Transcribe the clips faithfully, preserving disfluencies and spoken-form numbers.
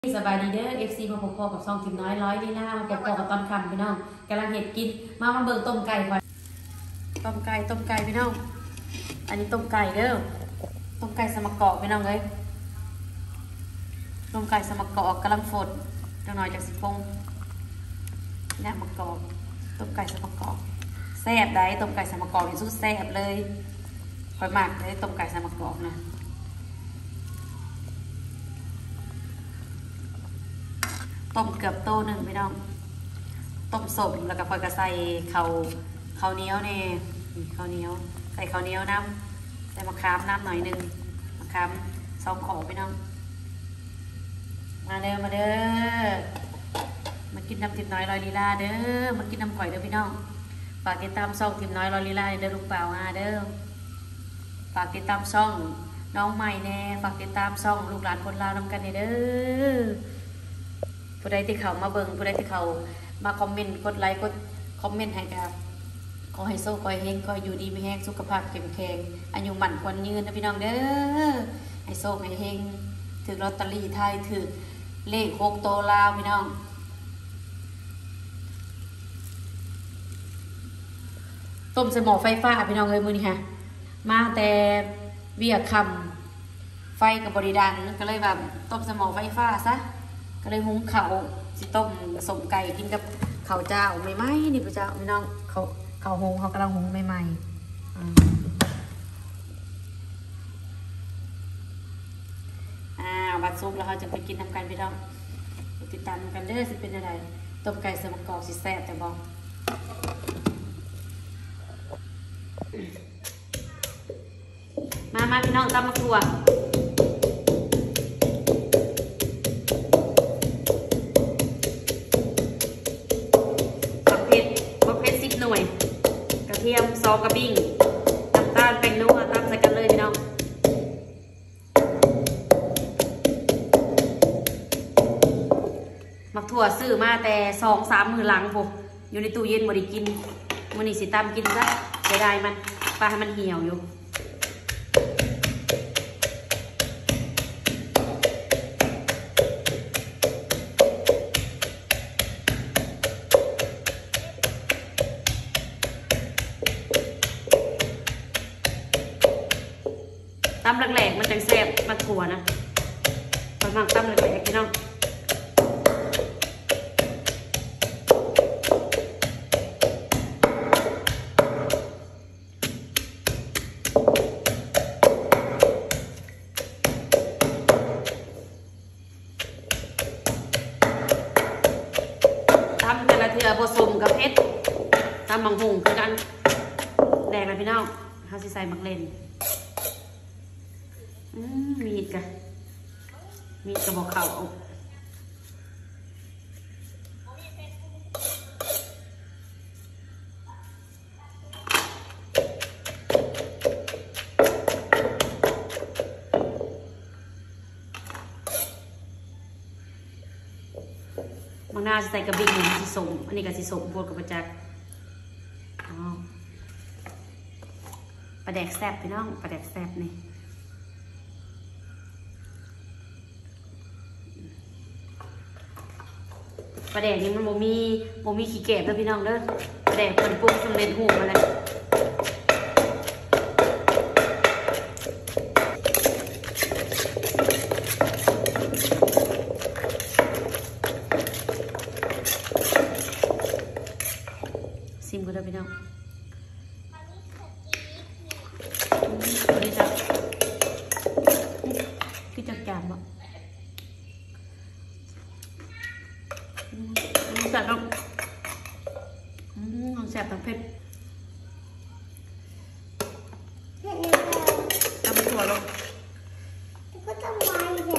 สบายดีเด้อ เอฟ ซี มาพบกับซองถิ่นน้อยร้อยนี่นะมาพบกับตอนค่ำพี่น้องกำลังเห็ดกินมามาเบิ่งต้มไก่ก่อนต้มไก่ต้มไก่พี่น้องอันนี้ต้มไก่เด้อต้มไก่สมักกอกพี่น้องเลยต้มไก่สมักกอกกำลังฝดจังหน่อยจากสิพงเนี่ยมักกอกต้มไก่สมักกอกแซ่บได้ต้มไก่สมักกอกนี่สุดแซ่บเลยคอยมากเลยต้มไก่สมักกอกนะต้มเกือบโตหนึ่งพี่น้องต้มสมแล้วก็พอยกระใส่ข้าวข้าวเหนียวเนี่ยข้าวเหนียวใส่ข้าวเหนียวน้ำใส่มะขามน้ำหน่อยหนึ่งมะขามสองขอพี่น้องมาเด้อมาเด้อมากินน้ำทิมน้อยลอยลีลาเด้อมากินน้ำข่อยเด้อพี่น้องฝากติดตามช่องทิมน้อยลอยลีลาเด้อลูกเปล่ามาเด้อฝากติดตามช่องน้องใหม่แน่ฝากติดตามช่องลูกหลานคนลาวนำกันเด้อผู้ใดที่เขามาเบิ่งผู้ใดที่เขามาคอมเมนต์กดไลค์กดคอมเมนต์ให้กับขอให้โซ่ขอให้เฮงขออยู่ดีไม่แห้งสุขภาพเข้มแข็งอายุหมั่นควันยืนนะพี่น้องเด้อให้โซ่ให้เฮงถือลอตเตอรี่ไทยถือเลขหกโตลาวพี่น้องต้มใส่หม้อไฟฟ้าพี่น้องเลยมือนี่ค่ะมาแต่เบียร์คำไฟกับบริดังก็เลยแบบต้มใส่หม้อไฟฟ้าซะก็เลยหุงข้าวสิต้มสมไก่กินกับข้าวเจ้าใหม่ๆนี่พระเจ้าพี่น้องเขาเขาหุงเขากำลังหุงใหม่ๆอ่าบัดซุปแล้วเขาจะไปกินทำกันพี่น้องติดตามกันเด้อสิเป็นอะไรต้มไก่ใส่มะกอกสิแซ่บแต่บอกมามาพี่น้องตำมะกรูดเทียมซอกระบิ้งน้ำตาลแป้งนัวตามใส่กันเลยพี่น้องมักถั่วซื้อมาแต่สองสามมือหลังผมอยู่ในตู้เย็นบ่ได้กินมื้อนี้สิตามกินซะเสียดายมันปลาให้มันเหี่ยวอยู่ตำแหลกๆมันจังแซ่บมาถั่วนะตอนมังตำแหลกๆพี่น้องตำแต่ละเถื่อผสมกับเพชรตำมังหุงคือกันแดงเลยพี่น้องเขาสิใส่มักเล่นมีดกันมีดกระบอกเข่าเอาบางหน้าใส่กระบี่นี่สีส้มอันนี้ก็สีส้มบวกกับประจักษ์ปลาแดกแซ่บพี่น้องปลาแดกแซ่บนี่ปลาแดกนี่มันโมมีโมมีขี้แกบแล้วพี่น้องเด้อปลาแดกคนปรุงสำเร็จหูมาเลยซิมกันเลยพี่น้องนี่จะพี่จะแกมอ่ะแซ่บต้องอืมแซ่บทั้งเผ็ดทำถั่วลงก็ทำไม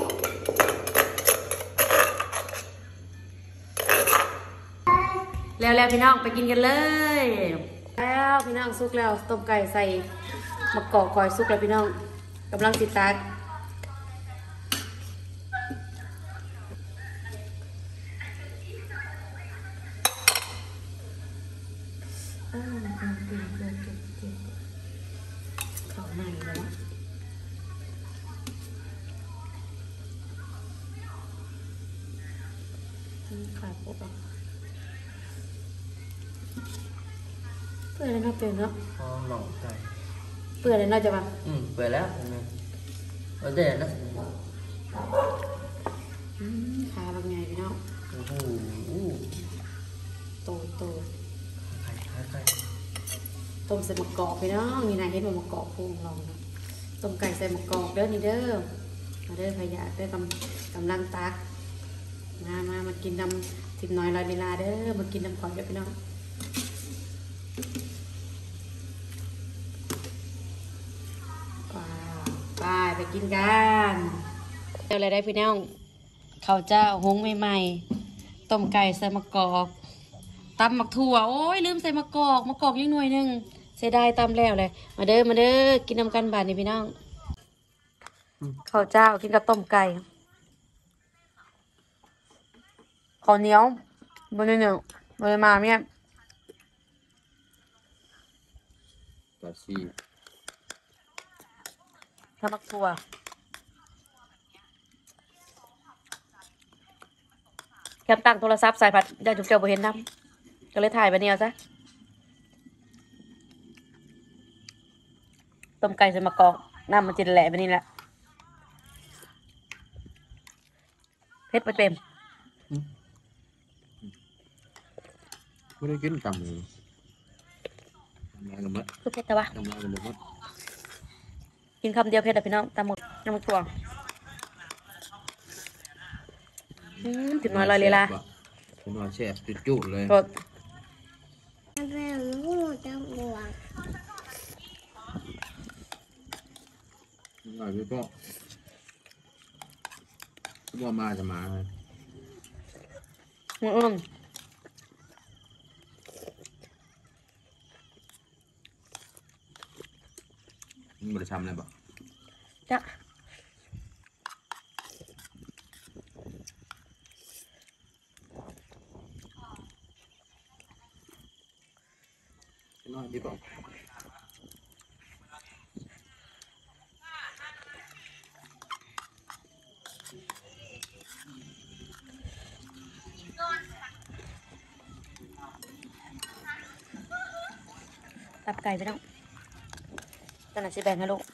เนี่ยแล้วๆพี่น้องไปกินกันเลยแล้วพี่น้องซุกแล้วต้มไก่ใส่มะกอกคอยซุกแล้วพี่น้องกำลังติดตาเข้าในแล้ว มขาดปุ๊บเปื่อยเลยเนาะเปื่อยเนาะอ๋อหน่อไก่เปื่อยเลยเนาะจะมาอืมเปื่อยแล้วเห็นไหมเราเด็ดนะขาบางไงพี่น้องโอ้โหโตโตไก่ไก่ไก่ต้มใส่มะกอกพี่น้องนี่นายเห็นมะกอกพุ่งลองนะต้มไก่ใส่มะกอกเด้อนี่เด้อมาเด้อขยะเด้อกำกำลังตักมามามากินน้ำทิมน้อยลอยเวลาเด้อมากินน้ำข่อยเด้อพี่น้องว้าวไปไปกินกันเจออะไรได้พี่น้องข้าวเจ้าหุงใหม่ๆต้มไก่ใส่มะกอกตำหมักถั่วโอ้ยลืมใส่มะกอกมะกอกยังหน่วยหนึ่งเสียดายตำแล้วเลยมาเด้อมาเด้อกินน้ำกันบาดนี่พี่น้องข้าวเจ้ากินกับต้มไก่ข้าวเหนียวบนนี้หนึ่งบนมาเนี่ยกระชีทำมักถั่วแคมตั้งโทรศัพท์ใส่ผัดได้จุกเจ้าบ่เห็นน้ำก็เลยถ่ายไปเนี่ยซะต้มไก่ใส่มะกอกน้ำมันจะแหละไปนี่แหละเพชรไปเต็มไม่ได้กินตำเลยทำอะไรกันมั้ยคือเพชรแต่ว่าทำอะไรกันมั้ยกินคำเดียวเพชรแต่พี่น้องตามหมดน้ำมันถั่วอืมถึงน้อยลอยเลยล่ะถึงน้อยแซ่บจุดๆเลยกดแม่หูจังหวะอร่อยพี่ก็ว่ามาจะมาอืมอืมมึงบริษัทอะไรบ่จ้ะน้อยพี่ก็ตับไก่พี่น้องตอนนั้นสิแบ่งให้ลูก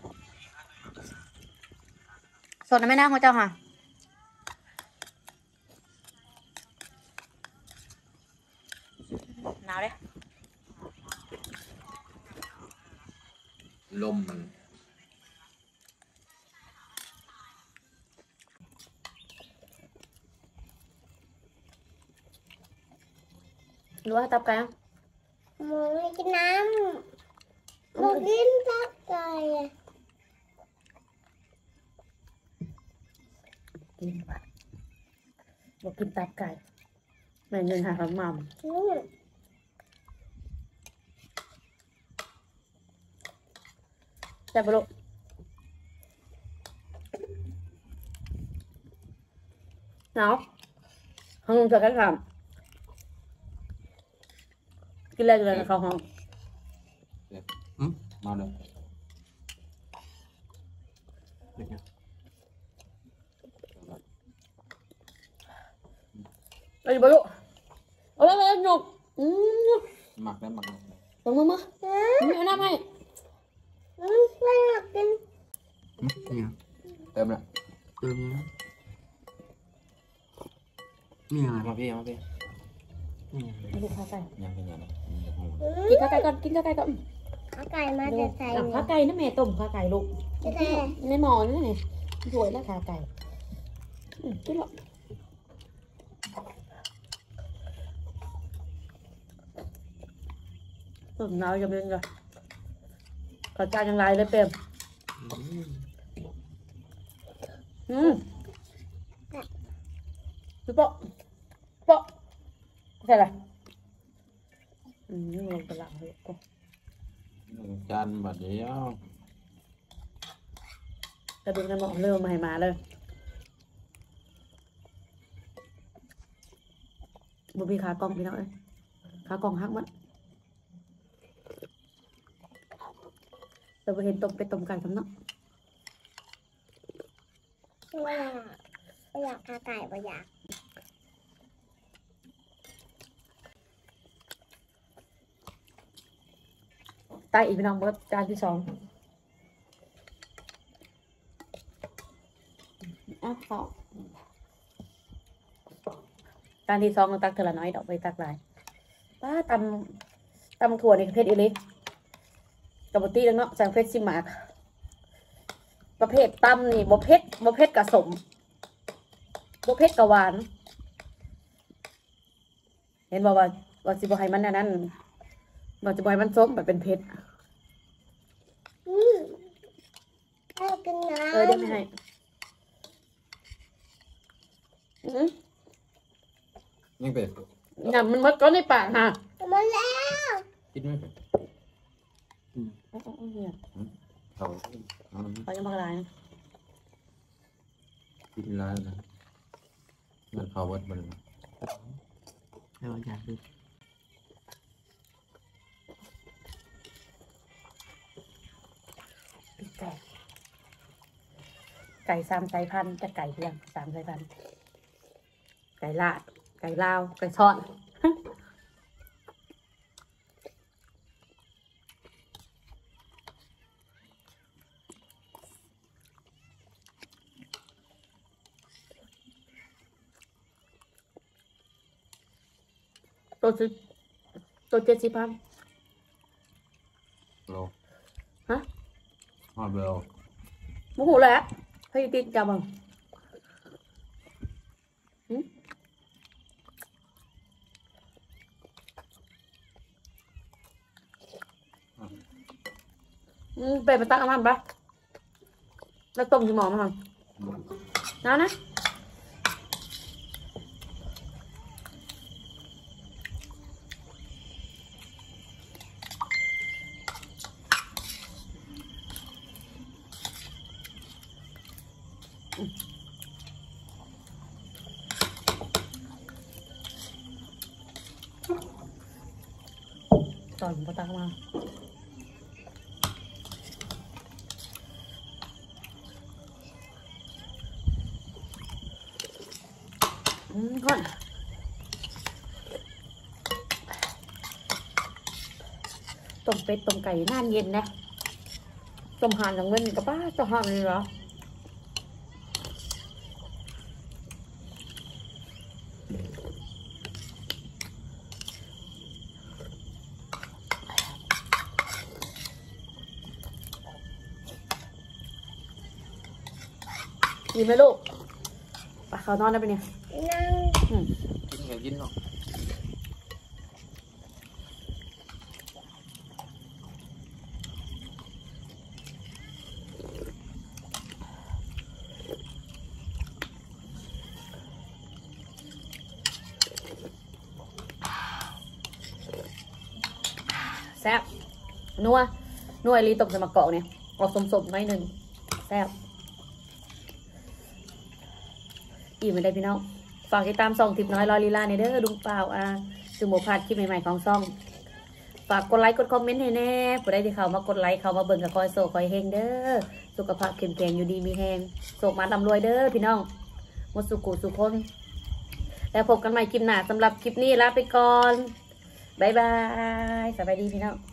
สดนะแม่นางของเจ้าค่ะหนาวเลยลมมันรู้ว่าตับไก่อ่ะหมูไม่กินน้ำหมูกินตับไก่กินไปบอกกินตับไก่แม่เงินหาขนมอืมแต่บลูกหนาวห้องจะกันครับกินอะไรกันเลยนะเขาห้องอืมมาเลยเอ้ยบลูกเอาเลยหนุกอืมหมักแล้วหมักลงมามาเอาน้ำให้อืมไม่อยากกินนี่เติมละเติมนะนี่อะไรมาพี่มาพี่ลูกข้าไก่ยังเป็นยังไงอืมกินข้าไก่ก่อนกินข้าไก่ก่อนเอาไก่มาจะใส่อ่ะข้าไก่นะแม่ต้มข้าไก่ลูกจะใส่ในหม้อนี่นี่สวยแล้วขาไก่อืมกินหรอกต้มน้ำจะเป็นไงขอจานยังไรเลยเปรมอืมพี่โป๊ะโป๊ะใช่ไรอืมลงไปหลังเลยโป๊ะจานบัดเดียวกระดูกในหม้อเริ่มมาให้มาเลยบุบีขากล้องพี่น้องเอ้ยขากล้องหักมันแต่บ่เห็นต้มเป็ดต้มไก่ทำเนาะไม่อยากไม่อยากเอาไก่ไม่อยากตายอีกพี่น้องเบิร์ดจานที่สองอ้าวเขาจานที่สองเราตักเทละน้อยดอกไปตักหลายป้าตำตำถั่วนี่เพชรอีเล็กกับบุตี้แล้วเนาะจากเพชรซิมาร์ประเภทตำนี่บะเพ็ดบะเพ็ดกับสมบะเพ็ดกับหวานเห็นบอกว่าว่าสิบให้มันอันนั้นว่าสิบให้มันส้มแบบเป็นเผ็ดอืมเอากินน้ำเออได้ไม่ให้อืมยังเป็ดงานมันมดก็ในปากฮะมาแล้วกินไม่เป็ดเอาเอาเอาเนี่ยเขาเอาเขาจะมาลายนะกินแล้วนะมันเขาวัดมันให้มันอยากดูไก่ไก่สามสายพันธุ์จะไก่เพียงสามสายพันธุ์ไก่ลาดไก่ลาวไก่ทอดตัวสิตัวเจ็ดสิบพันโลฮะฮอตเบลโมโหแล้วให้ติดจับบังหืมอืมไปมาตักน้ำปะแล้วต้มที่หมอมาทำน้ำนะต่อยผมตักมาอืมก่อนต้มเป็ดต้มไก่น่านเย็นนะต้มห่านอย่างเว้นกับป้าต้มห่านเลยเหรอดีไหมลูกปะเขานอนได้ปะเนี่ยนั่งอืมกินไงกินเนาะแซ่บนัวนัวไอรีตกใส่มะกอกเนี่ยออกสมๆหน่อยหนึ่งแซ่บอิ่มไปได้พี่น้องฝากติดตามซ่องทิพย์น้อยลอยลีลาในเด้อดุงเปล่าอ่าคือโมพลาดคลิปใหม่ๆของซ่องฝากกดไลค์กดคอมเมนต์ให้แน่ผู้ใดที่เขามากดไลค์เขามาเบิ่งกับคอยโซคอยเฮงเด้อสุขภาพเข้มแข็งอยู่ดีมีแหงโศกมาลำรวยเด้อพี่น้องหมดสุขุสุขคนแล้วพบกันใหม่คลิปหน้าสำหรับคลิปนี้ลาไปก่อนบ๊ายบายสบายดีพี่น้อง